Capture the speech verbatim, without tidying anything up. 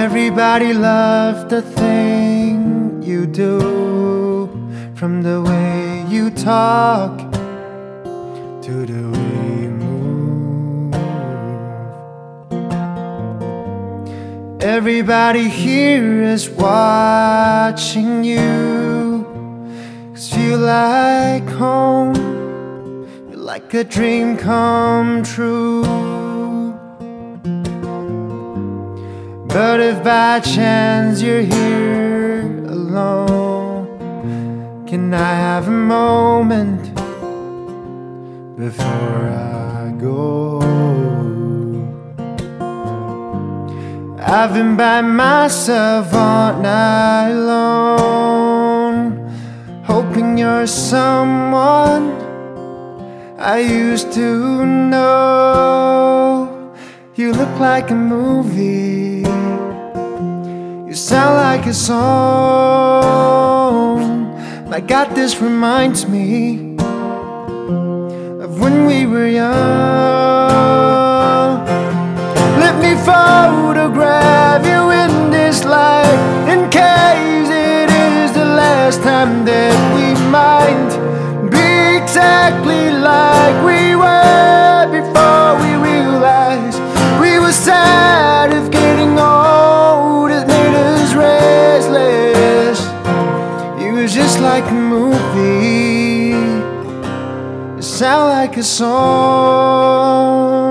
Everybody loved the thing you do, from the way you talk to the way you move. Everybody here is watching you, 'cause you like home, you're like a dream come true. But if by chance you're here alone, can I have a moment before I go? I've been by myself all night long, hoping you're someone I used to know. You look like a movie, you sound like a song. My God, this reminds me of when we were young. Let me photograph you in this light, in case it is the last time that we might be exactly like we were before we realized we were sad of getting old. It made us restless. It was just like a movie, it sound like a song.